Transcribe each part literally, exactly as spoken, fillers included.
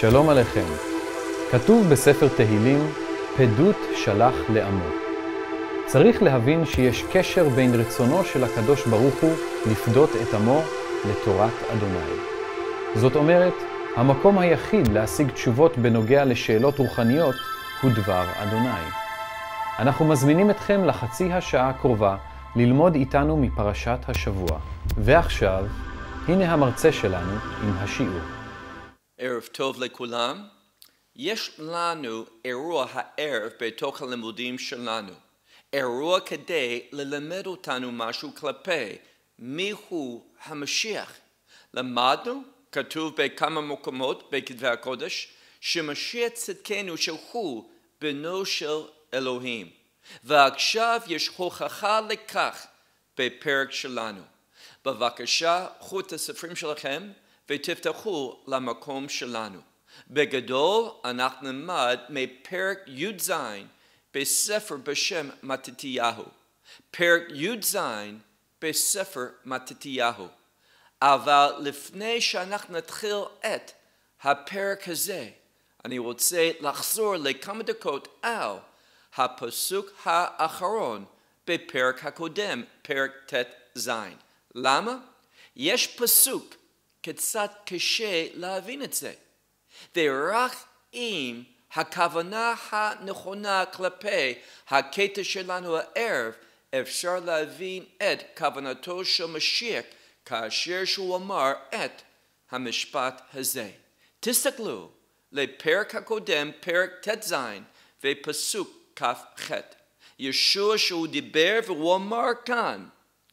שלום עליכם. כתוב בספר תהילים, פדות שלח לעמו. צריך להבין שיש קשר בין רצונו של הקדוש ברוך הוא לפדות את עמו לתורת אדוני. זאת אומרת, המקום היחיד להשיג תשובות בנוגע לשאלות רוחניות הוא דבר אדוני. אנחנו מזמינים אתכם לחצי השעה הקרובה ללמוד איתנו מפרשת השבוע. ועכשיו, הנה המרצה שלנו עם השיעור. ערב טוב לכולם. יש לנו אירוע הערב בתוך הלימודים שלנו. אירוע כדי ללמד אותנו משהו כלפי מיהו המשיח. למדנו, כתוב בכמה מקומות בכתבי הקודש, שמשיח צדקנו שהוא בנו של אלוהים. ועכשיו יש הוכחה לכך בפרק שלנו. בבקשה, קחו את הספרים שלכם ותפתחו למקום שלנו. בגדול אנחנו נלמד מפרק י"ז בספר בשם מתתיהו. פרק י"ז בספר מתתיהו. אבל לפני שאנחנו נתחיל את הפרק הזה, אני רוצה לחזור לכמה דקות על הפסוק האחרון בפרק הקודם, פרק ט"ז. למה? יש פסוק קצת קשה להבין את זה. ורק אם הכוונה הנכונה כלפי הקטע שלנו הערב, אפשר להבין את כוונתו של משיח כאשר שהוא אמר את המשפט הזה. תסתכלו לפרק הקודם, פרק ט"ז ופסוק כ"ח. ישוע שהוא דיבר והוא אמר כאן,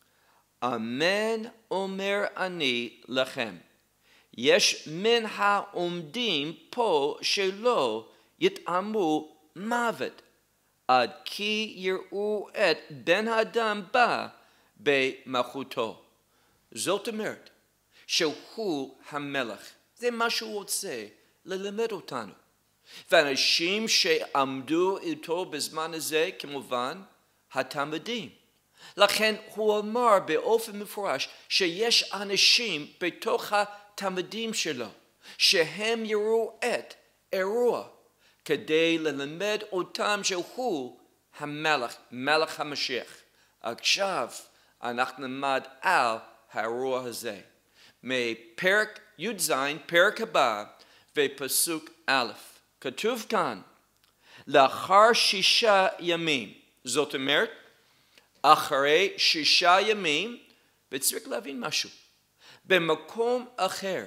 אמן אומר אני לכם. יש מן העומדים פה שלא יטעמו מוות, עד כי יראו את בן האדם בא במלכותו. זאת אומרת, שהוא המלך. זה מה שהוא רוצה ללמד אותנו. ואנשים שעמדו איתו בזמן הזה, כמובן, התלמידים. לכן הוא אמר באופן מפורש שיש אנשים בתוך התלמידים שלו שהם יראו את אירוע כדי ללמד אותם שהוא המלך, מלך המשיח. עכשיו אנחנו נלמד על האירוע הזה. מפרק י"ז, פרק הבא ופסוק א', כתוב כאן, לאחר שישה ימים, זאת אומרת, אחרי שישה ימים, וצריך להבין משהו. במקום אחר,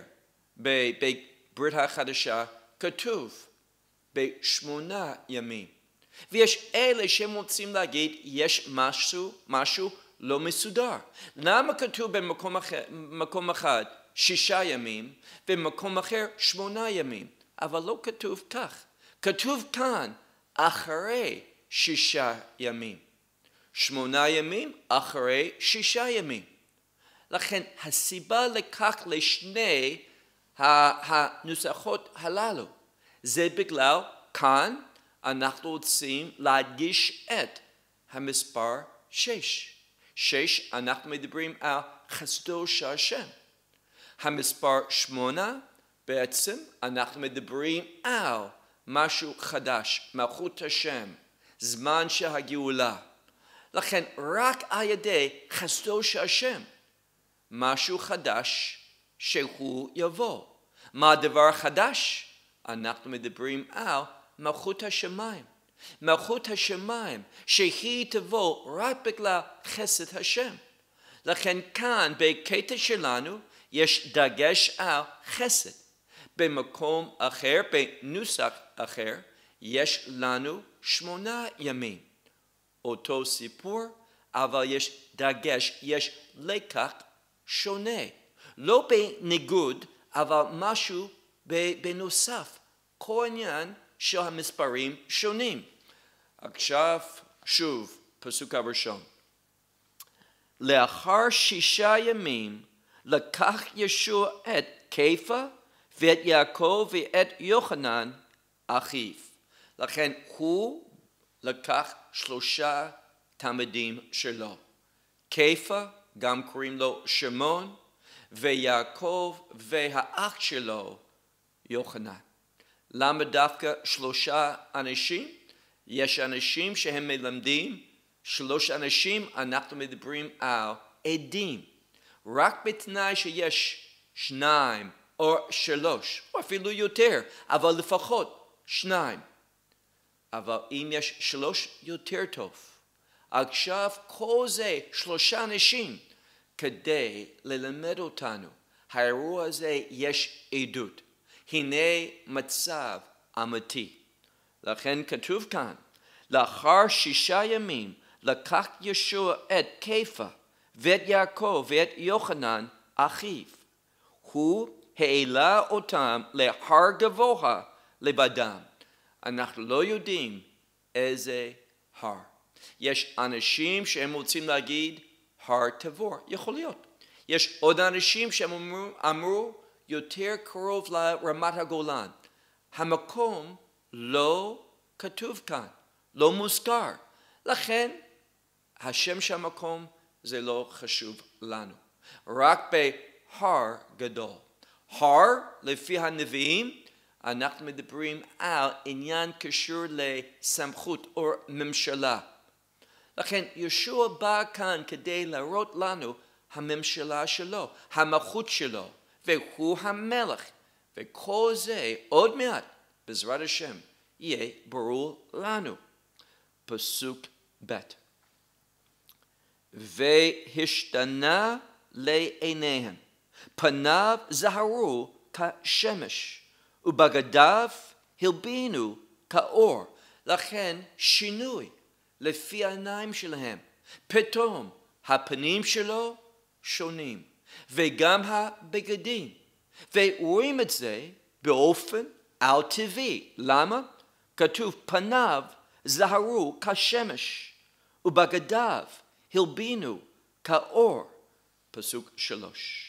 בברית החדשה, כתוב בשמונה ימים. ויש אלה שמוצאים להגיד, יש משהו, משהו לא מסודר. למה כתוב במקום אחר, מקום אחד שישה ימים, במקום אחר שמונה ימים? אבל לא כתוב כך. כתוב כאן, אחרי שישה ימים. שמונה ימים אחרי שישה ימים. לכן הסיבה לכך לשני הנוסחות הללו, זה בגלל כאן אנחנו רוצים להדגיש את המספר שש. שש אנחנו מדברים על חסדו של השם. המספר שמונה בעצם אנחנו מדברים על משהו חדש, מלכות השם, זמן של הגאולה. לכן רק על ידי חסדו של השם, משהו חדש שהוא יבוא. מה הדבר החדש? אנחנו מדברים על מלכות השמיים. מלכות השמיים שהיא תבוא רק בגלל חסד השם. לכן כאן בקטע שלנו יש דגש על חסד. במקום אחר, בנוסח אחר, יש לנו שמונה ימים. אותו סיפור, אבל יש דגש, יש לקח שונה. לא בניגוד, אבל משהו בנוסף. כל עניין של המספרים שונים. עכשיו, שוב, פסוק הראשון. לאחר שישה ימים, לקח ישוע את קייפה ואת יעקב ואת יוחנן אחיו. לכן הוא לקח שלושה תלמידים שלו. קייפה, גם קוראים לו שמעון, ויעקב והאח שלו יוחנן. למה דווקא שלושה אנשים? יש אנשים שהם מלמדים, שלוש אנשים אנחנו מדברים על עדים. רק בתנאי שיש שניים או שלוש, או אפילו יותר, אבל לפחות שניים. אבל אם יש שלוש יותר טוב. עכשיו כל זה שלושה אנשים כדי ללמד אותנו. האירוע הזה יש עדות. הנה מצב אמיתי. לכן כתוב כאן, לאחר שישה ימים לקח ישוע את קייפה ואת יעקב ואת יוחנן אחיו. הוא העלה אותם להר גבוה לבדם. אנחנו לא יודעים איזה הר. יש אנשים שהם רוצים להגיד הר תבור, יכול להיות. יש עוד אנשים שהם אמרו, אמרו יותר קרוב לרמת הגולן. המקום לא כתוב כאן, לא מוזכר. לכן השם של המקום זה לא חשוב לנו. רק בהר גדול. הר לפי הנביאים אנחנו מדברים על עניין קשור לסמכות או ממשלה. לכן ישוע בא כאן כדי להראות לנו הממשלה שלו, המלכות שלו, והוא המלך. וכל זה עוד מעט, בעזרת השם, יהיה ברור לנו. פסוק ב' והשתנה לעיניהם, פניו זהרו כשמש, ובגדיו הלבינו כאור. לכן שינוי לפי העיניים שלהם. פתאום הפנים שלו שונים, וגם הבגדים. ורואים את זה באופן על טבעי. למה? כתוב פניו זהרו כשמש, ובגדיו הלבינו כאור. פסוק שלוש.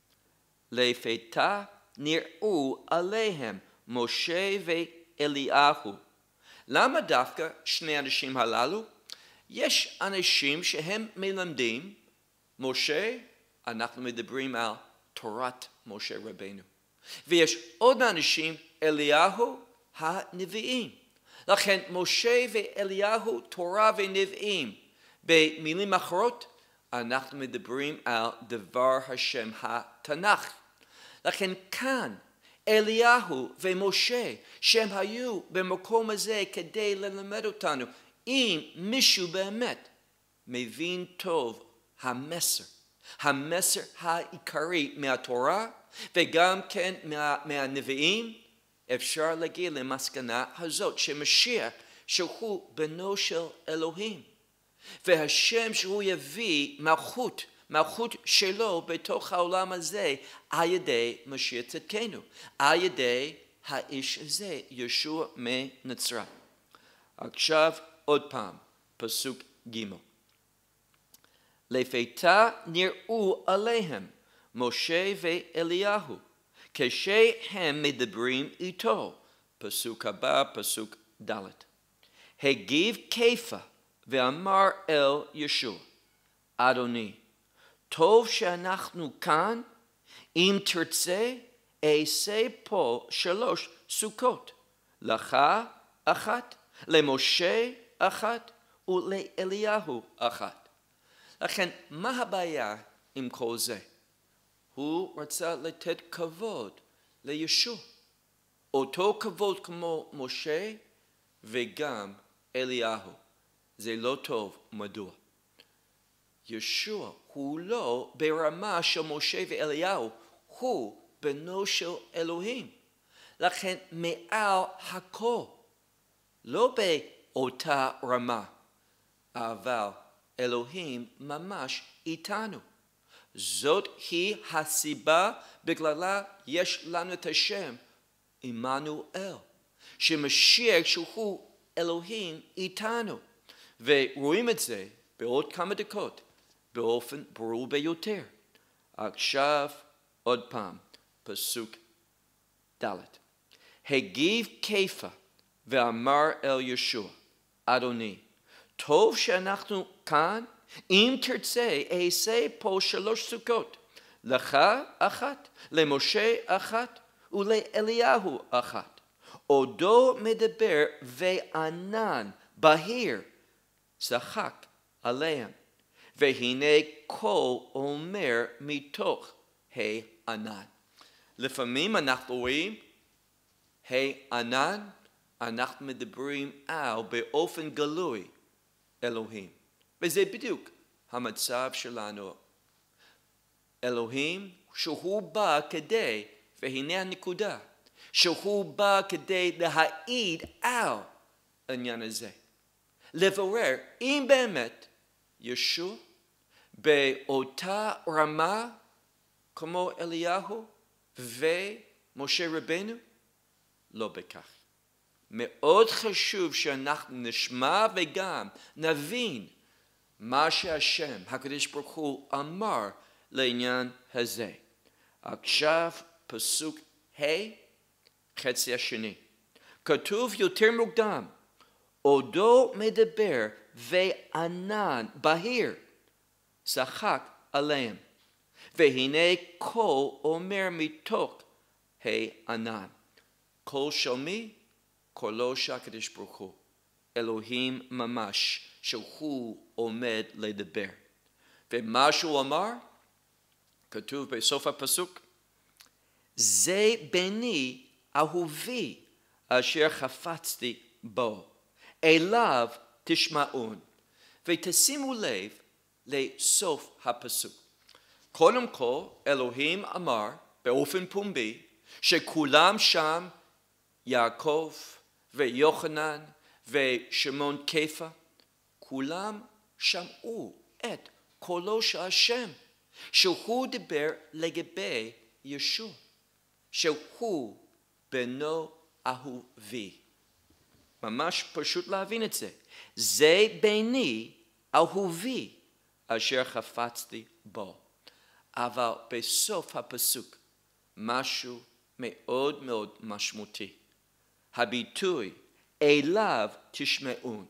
לפתע נראו עליהם משה ואליהו. למה דווקא שני אנשים הללו? יש אנשים שהם מלמדים, משה, אנחנו מדברים על תורת משה רבינו. ויש עוד אנשים, אליהו הנביאים. לכן משה ואליהו, תורה ונביאים. במילים אחרות, אנחנו מדברים על דבר השם התנ"ך. לכן כאן, אליהו ומשה, שהם היו במקום הזה כדי ללמד אותנו, אם מישהו באמת מבין טוב המסר, המסר העיקרי מהתורה, וגם כן מה, מהנביאים, אפשר להגיע למסקנה הזאת, שמשיח שהוא בנו של אלוהים, והשם שהוא יביא מלכות, מלכות שלו בתוך העולם הזה, על ידי משיח צדקנו, על ידי האיש הזה, ישוע מנצרת. עכשיו עוד פעם, פסוק ג' לפתע נראו עליהם משה ואליהו, כשהם מדברים איתו. פסוק הבא, פסוק ד' הגיב קייפה ואמר אל ישוע, אדוני, טוב שאנחנו כאן, אם תרצה, אעשה פה שלוש סוכות, לך אחת, למשה אחת ולאליהו אחת. לכן, מה הבעיה עם כל זה? הוא רצה לתת כבוד לישוע. אותו כבוד כמו משה וגם אליהו. זה לא טוב, מדוע? ישוע הוא לא ברמה של משה ואליהו, הוא בנו של אלוהים. לכן מעל הכל, לא באותה רמה, אבל אלוהים ממש איתנו. זאת היא הסיבה בגללה יש לנו את השם עמנואל, שמשיח שהוא אלוהים איתנו. ורואים את זה בעוד כמה דקות באופן ברור ביותר. עכשיו עוד פעם, פסוק ד' הגיב קייפה ואמר אל ישוע, אדוני, טוב שאנחנו כאן, אם תרצה אעשה פה שלוש סוכות, לך אחת, למשה אחת ולאליהו אחת. עודו מדבר וענן בהיר צחק עליהם, והנה קול אומר מתוך הענן. לפעמים אנחנו רואים הענן, אנחנו מדברים על באופן גלוי אלוהים. וזה בדיוק המצב שלנו. אלוהים שהוא בא כדי, והנה הנקודה, שהוא בא כדי להעיד על העניין הזה. לברר אם באמת ישוע באותה רמה כמו אליהו ומשה רבנו? לא בכך. מאוד חשוב שאנחנו נשמע וגם נבין מה שהשם, הקדוש ברוך הוא, אמר לעניין הזה. עכשיו פסוק ה' חצי השני. כתוב יותר מוקדם, עודו מדבר וענן בהיר צחק עליהם, והנה קול אומר מתוך הענן. קול של מי? קולו של הקדוש ברוך הוא, אלוהים ממש, שהוא עומד לדבר. ומה שהוא אמר, כתוב בסוף הפסוק, זה בני אהובי אשר חפצתי בו, אליו תשמעון. ותשימו לב לסוף הפסוק. קודם כל, אלוהים אמר באופן פומבי, שכולם שם, יעקב ויוחנן ושמעון כפא, כולם שמעו את קולו של השם, שהוא דיבר לגבי ישוע, שהוא בנו אהובי. ממש פשוט להבין את זה. זה בני אהובי אשר חפצתי בו. אבל בסוף הפסוק משהו מאוד מאוד משמעותי. הביטוי אליו תשמעון.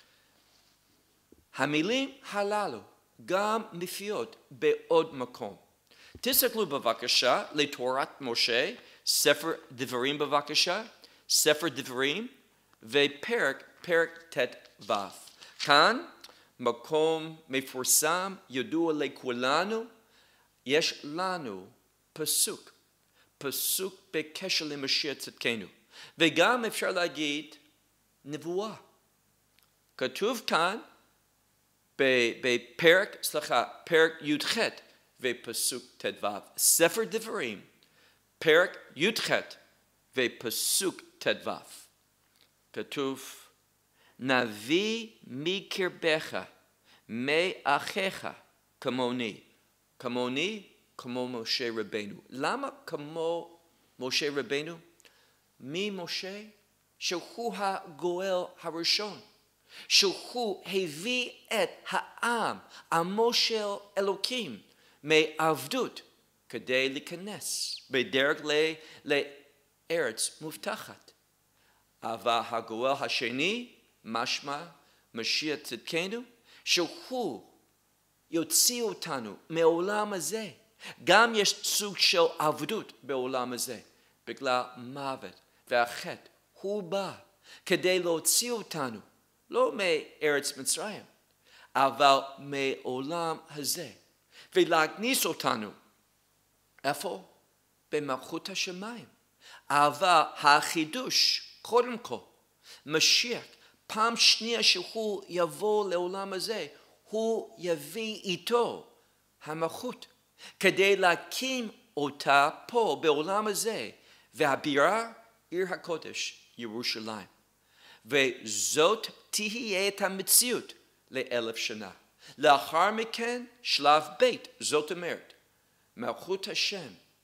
המילים הללו גם מופיעות בעוד מקום. תסתכלו בבקשה לתורת משה, ספר דברים בבקשה, ספר דברים ופרק, פרק ט"ו. כאן מקום מפורסם, ידוע לכולנו, יש לנו פסוק, פסוק בקשר למשיח צדקנו. וגם אפשר להגיד נבואה. כתוב כאן בפרק, סליחה, פרק י"ח ופסוק ט"ו. ספר דברים, פרק י"ח ופסוק ט"ו. כתוב, נביא מקרבך, מאחיך כמוני. כמוני, כמו משה רבנו. למה כמו משה רבנו? מי משה? שהוא הגואל הראשון. שהוא הביא את העם, עמו של אלוקים, מעבדות, כדי להיכנס בדרך לארץ מובטחת. אבל הגואל השני, משמע משיח צדקנו, שהוא יוציא אותנו מעולם הזה. גם יש סוג של עבדות בעולם הזה, בגלל מוות והחטא. הוא בא כדי להוציא אותנו, לא מארץ מצרים, אבל מעולם הזה, ולהכניס אותנו. איפה? במלכות השמיים. אבל החידוש, קודם כל, משיח, פעם שנייה שהוא יבוא לעולם הזה, הוא יביא איתו המלכות, כדי להקים אותה פה בעולם הזה, והבירה עיר הקודש ירושלים. וזאת תהיה את המציאות לאלף שנה. לאחר מכן שלב בית, זאת אומרת, מלכות השם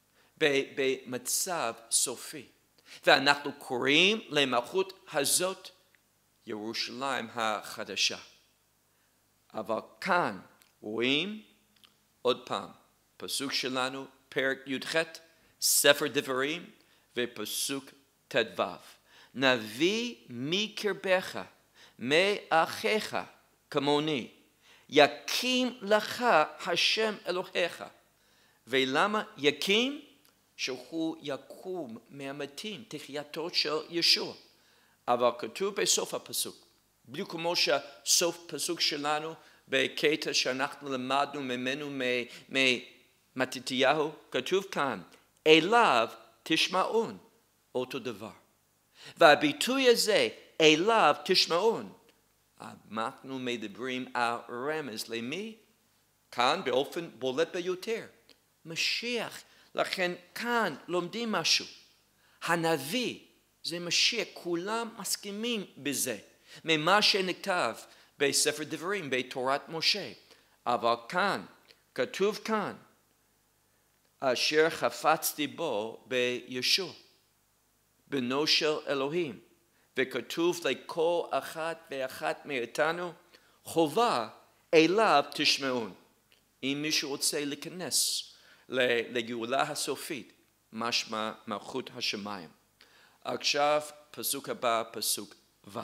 במצב סופי. ואנחנו קוראים למלכות הזאת ירושלים החדשה. אבל כאן רואים עוד פעם, פסוק שלנו, פרק י"ח, ספר דברים ופסוק ט"ו. נביא מקרבך, מאחיך כמוני, יקים לך השם אלוהיך. ולמה יקים? שהוא יקום מהמתים, תחייתו של ישוע. אבל כתוב בסוף הפסוק, בדיוק כמו שסוף פסוק שלנו בקטע שאנחנו למדנו ממנו ממתתיהו, כתוב כאן, אליו תשמעון, אותו דבר. והביטוי הזה, אליו תשמעון, אנחנו מדברים על רמז למי? כאן באופן בולט ביותר, משיח. לכן כאן לומדים משהו. הנביא זה משיח, כולם מסכימים בזה, ממה שנכתב בספר דברים, בתורת משה. אבל כאן, כתוב כאן, אשר חפצתי בו בישוע, בנו של אלוהים. וכתוב לכל אחת ואחת מאיתנו, חובה אליו תשמעון. אם מישהו רוצה להיכנס לגאולה הסופית, משמע מלכות השמיים. עכשיו פסוק הבא, פסוק ו'.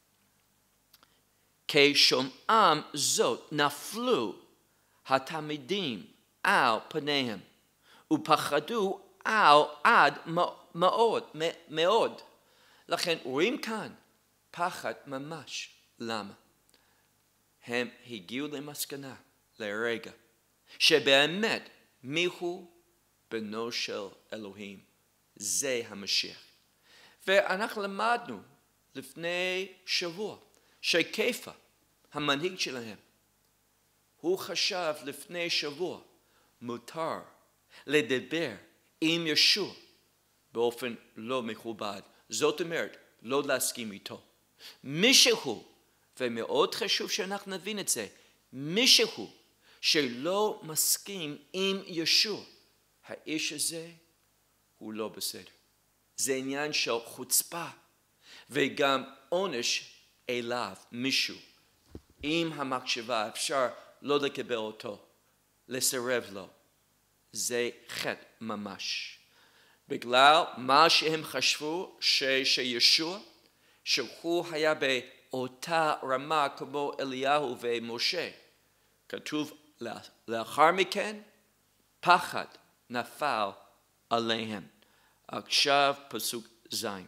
כשומעם זאת נפלו התלמידים על פניהם, ופחדו על עד מאוד, מאוד. לכן רואים כאן פחד ממש. למה? הם הגיעו למסקנה לרגע שבאמת מיהו בנו של אלוהים, זה המשיח. ואנחנו למדנו לפני שבוע שקייפה, המנהיג שלהם, הוא חשב לפני שבוע מותר לדבר עם ישוע באופן לא מכובד. זאת אומרת, לא להסכים איתו. מישהו, ומאוד חשוב שאנחנו נבין את זה, מישהו שלא מסכים עם ישוע, האיש הזה הוא לא בסדר. זה עניין של חוצפה, וגם עונש אליו מישהו. עם המחשבה אפשר לא לקבל אותו, לסרב לו. זה חטא ממש. בגלל מה שהם חשבו ש, שישוע, שהוא היה באותה רמה כמו אליהו ומשה. כתוב לאחר מכן, פחד נפל עליהם. עכשיו פסוק זין.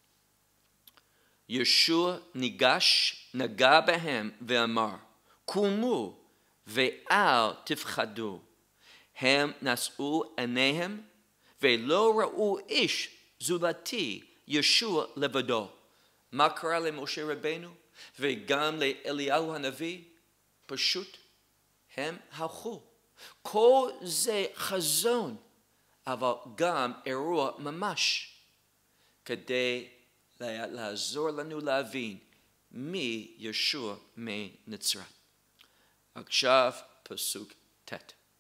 ישוע ניגש, נגע בהם ואמר, קומו ואל תפחדו. הם נשאו עיניהם ולא ראו איש זולתי ישוע לבדו. מה קרה למשה רבנו וגם לאליהו הנביא? פשוט הם הלכו. כל זה חזון, אבל גם אירוע ממש, כדי לעזור לנו להבין מי ישוע מנצרת. עכשיו פסוק ט'.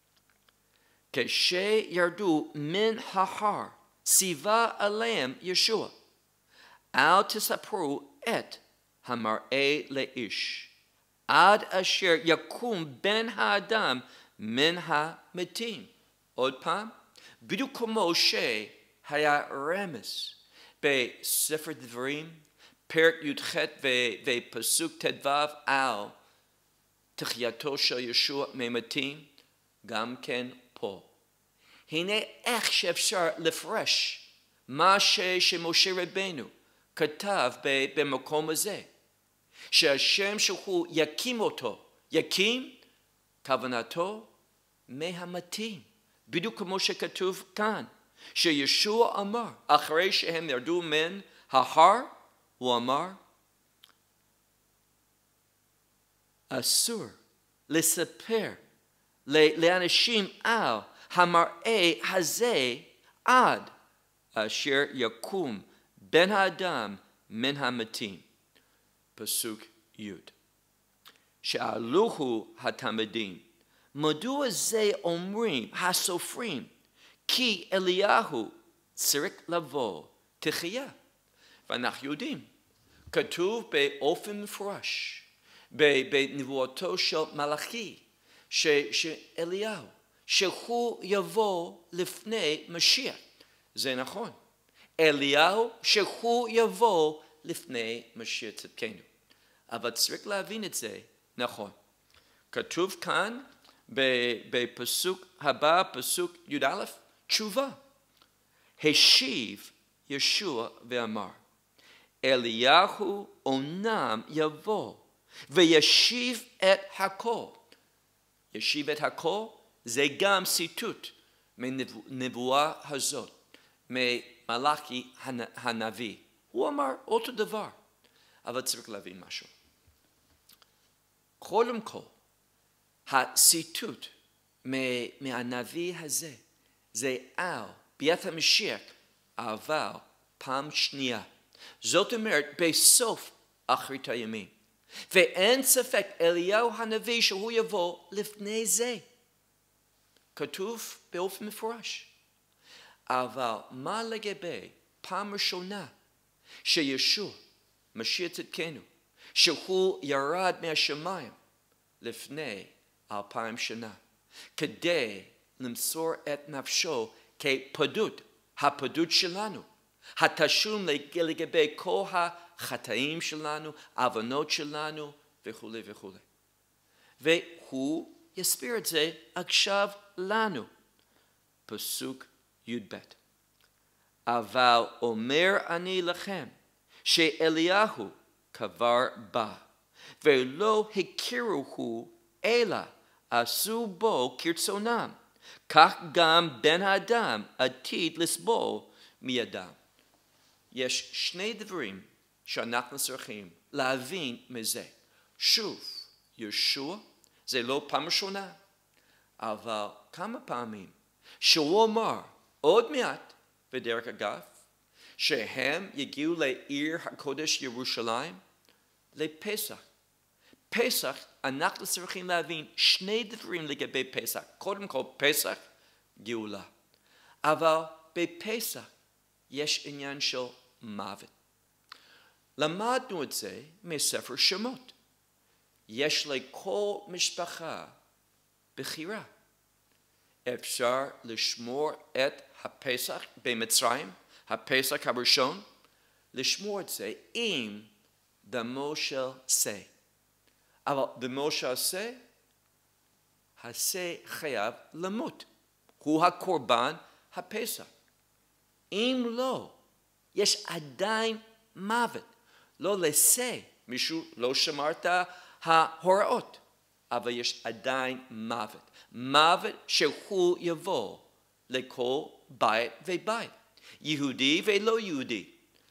כשירדו מן ההר ציווה עליהם ישוע, אל תספרו את המראה לאיש, עד אשר יקום בן האדם מן המתים. עוד פעם, בדיוק כמו שהיה רמז בספר דברים, פרק י"ח ופסוק ט"ו על תחייתו של ישוע ממתים, גם כן פה. הנה איך שאפשר לפרש מה שמשה רבנו כתב במקום הזה, שהשם שהוא יקים אותו, יקים כוונתו מהמתים, בדיוק כמו שכתוב כאן, שישוע אמר, אחרי שהם ירדו מן ההר, הוא אמר, אסור לספר לאנשים על המראה הזה עד אשר יקום בן האדם מן המתים. פסוק י'. שאלוהו התלמידים, מדוע זה אומרים הסופרים, כי אליהו צריך לבוא תחייה? ואנחנו יודעים, כתוב באופן מפורש, בנבואתו של מלאכי, שאליהו, שהוא יבוא לפני משיח. זה נכון. אליהו שהוא יבוא לפני משיח צדקנו. אבל צריך להבין את זה נכון. כתוב כאן בפסוק הבא, פסוק י"א, תשובה. השיב ישוע ואמר, אליהו אומנם יבוא וישיב את הכל. ישיב את הכל זה גם ציטוט מנבואה הזאת, ממלאכי הנביא. הוא אמר אותו דבר, אבל צריך להבין משהו. קודם כל, הציטוט מהנביא הזה, זה על ביאת המשיח, אבל פעם שנייה. זאת אומרת, בסוף אחרית הימים. ואין ספק, אליהו הנביא שהוא יבוא לפני זה. כתוב באופן מפורש. אבל מה לגבי פעם ראשונה שישוע, משיח צדקנו, שהוא ירד מהשמיים לפני אלפיים שנה, כדי למסור את נפשו כפדות, הפדות שלנו, התשלום לגבי כל החטאים שלנו, העוונות שלנו וכו' וכו'. והוא יסביר את זה עכשיו לנו. פסוק י"ב. אבל אומר אני לכם, שאליהו כבר בא, ולא הכירוהו אלא עשו בו כרצונם, כך גם בן האדם עתיד לסבול מידם. יש שני דברים שאנחנו צריכים להבין מזה. שוב, ישוע זה לא פעם ראשונה, אבל כמה פעמים שהוא אמר עוד מעט, ודרך אגב, שהם יגיעו לעיר הקודש ירושלים לפסח. פסח, אנחנו צריכים להבין שני דברים לגבי פסח. קודם כל, פסח, גאולה. אבל בפסח יש עניין של מוות. למדנו את זה מספר שמות. יש לכל משפחה בחירה. אפשר לשמור את הפסח במצרים, הפסח הראשון, לשמור את זה עם דמו של שא. אבל דמו של שא, השא חייב למות. הוא הקורבן הפסח. אם לא, יש עדיין מוות. לא לשא, מישהו לא שמר את ההוראות, אבל יש עדיין מוות. מוות שהוא יבוא לכל בית ובית. יהודי ולא יהודי.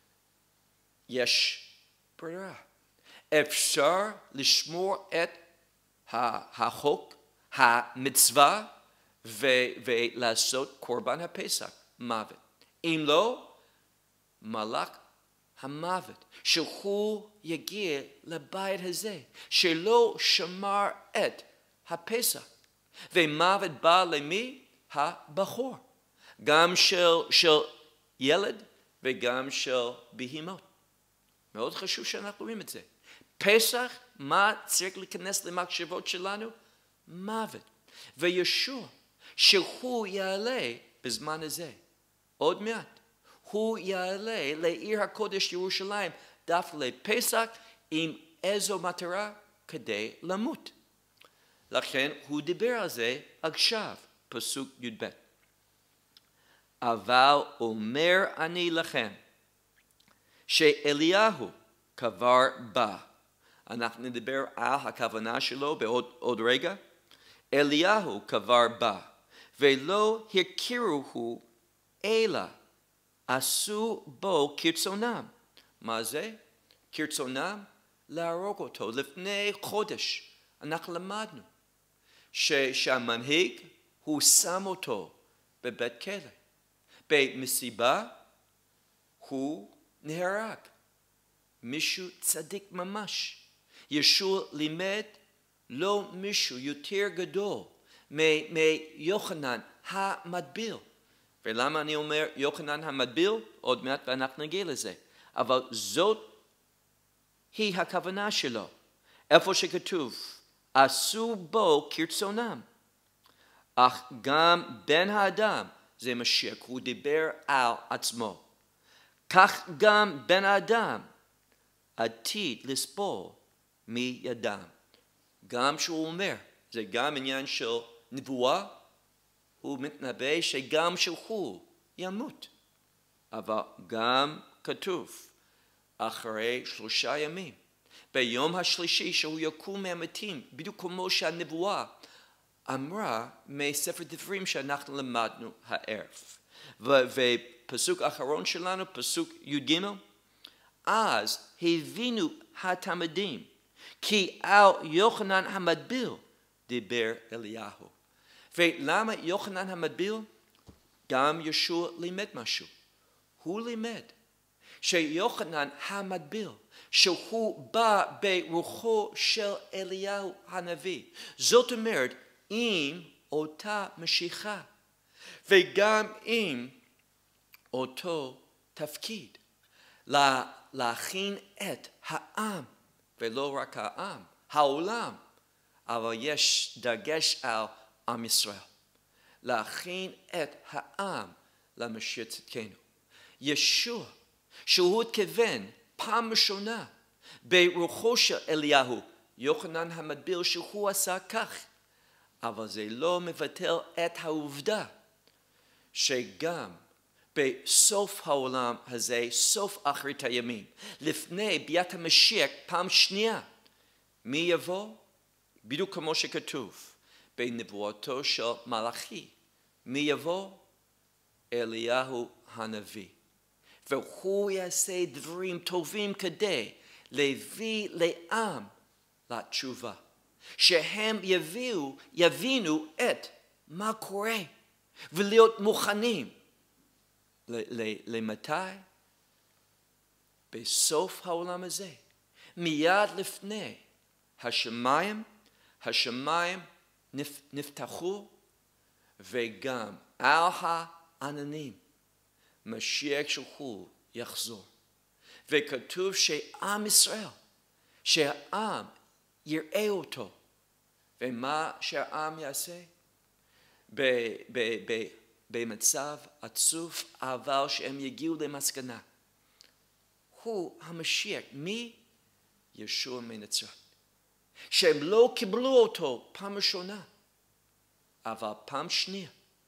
יש ברירה. אפשר לשמור את החוק, המצווה, ולעשות קורבן הפסח, מוות. אם לא, מלאך המוות, שהוא יגיע לבית הזה, שלא שמר את הפסח. ומוות בא למי? הבחור. גם של, של ילד וגם של בהימות. מאוד חשוב שאנחנו רואים את זה. פסח, מה צריך להיכנס למחשבות שלנו? מוות. וישוע, שהוא יעלה בזמן הזה, עוד מעט, הוא יעלה לעיר הקודש ירושלים, דווקא לפסח, עם איזו מטרה? כדי למות. לכן הוא דיבר על זה עכשיו, פסוק י"ב. אבל אומר אני לכם, שאליהו כבר בא. אנחנו נדבר על הכוונה שלו בעוד עוד רגע. אליהו כבר בא, ולא הכירוהו אלא עשו בו כרצונם. מה זה? כרצונם? להרוג אותו. לפני חודש אנחנו למדנו שהמנהיג הוא שם אותו בבית כלא. במסיבה הוא נהרג. מישהו צדיק ממש. ישוע לימד לא מישהו יותר גדול מיוחנן המטביל. ולמה אני אומר יוחנן המטביל? עוד מעט ואנחנו נגיע לזה. אבל זאת היא הכוונה שלו. איפה שכתוב, עשו בו כרצונם. אך גם בן האדם, זה משיח, הוא דיבר על עצמו. כך גם בן האדם עתיד לסבול מידם. גם שהוא אומר, זה גם עניין של נבואה, הוא מתנבא שגם שהוא ימות. אבל גם כתוב, אחרי שלושה ימים, ביום השלישי שהוא יקום מהמתים, בדיוק כמו שהנבואה אמרה מספר דברים שאנחנו למדנו הערב. ופסוק אחרון שלנו, פסוק י"ג, אז הבינו התלמידים כי על יוחנן המטביל דיבר אליהו. ולמה יוחנן המטביל? גם ישוע לימד משהו. הוא לימד שיוחנן המטביל, שהוא בא ברוחו של אליהו הנביא. זאת אומרת, עם אותה משיכה, וגם עם אותו תפקיד, לה, להכין את העם, ולא רק העם, העולם, אבל יש דגש על עם ישראל. להכין את העם למשיח צדקנו. ישוע, שהוא התכוון פעם ראשונה ברוחו של אליהו, יוחנן המטביל, שהוא עשה כך, אבל זה לא מבטל את העובדה שגם בסוף העולם הזה, סוף אחרית הימים, לפני ביאת המשיח פעם שנייה, מי יבוא? בדיוק כמו שכתוב בנבואתו של מלאכי, מי יבוא? אליהו הנביא. והוא יעשה דברים טובים כדי להביא לעם לתשובה. שהם יביאו, יבינו את מה קורה ולהיות מוכנים. למתי? בסוף העולם הזה. מיד לפני השמיים, השמיים נפתחו וגם על העננים משיח שהוא יחזור. וכתוב שעם ישראל, שהעם יראה אותו. ומה שהעם יעשה? במצב עצוב, אבל שהם יגיעו למסקנה. הוא המשיח. מי? ישוע מנצרת. שהם לא קיבלו אותו פעם ראשונה, אבל פעם שנייה.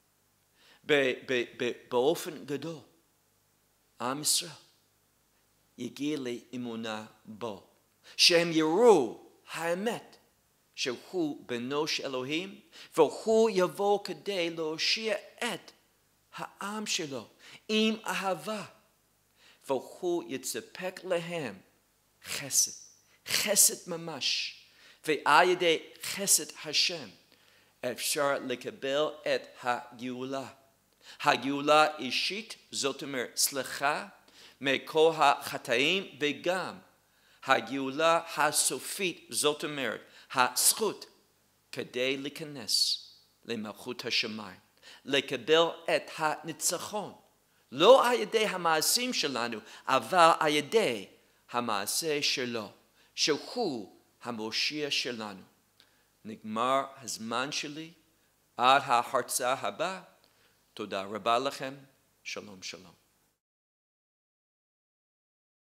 באופן גדול, עם ישראל יגיע לאמונה בו. שהם יראו האמת שהוא בנו של אלוהים, והוא יבוא כדי להושיע את העם שלו עם אהבה, והוא יספק להם חסד, חסד ממש, ועל ידי חסד השם אפשר לקבל את הגאולה. הגאולה אישית, זאת אומרת סליחה מכל החטאים, וגם הגאולה הסופית, זאת אומרת הזכות כדי להיכנס למלכות השמיים, לקבל את הניצחון, לא על ידי המעשים שלנו, אבל על ידי המעשה שלו, שהוא המושיע שלנו. נגמר הזמן שלי, עד ההרצאה הבאה. תודה רבה לכם, שלום שלום.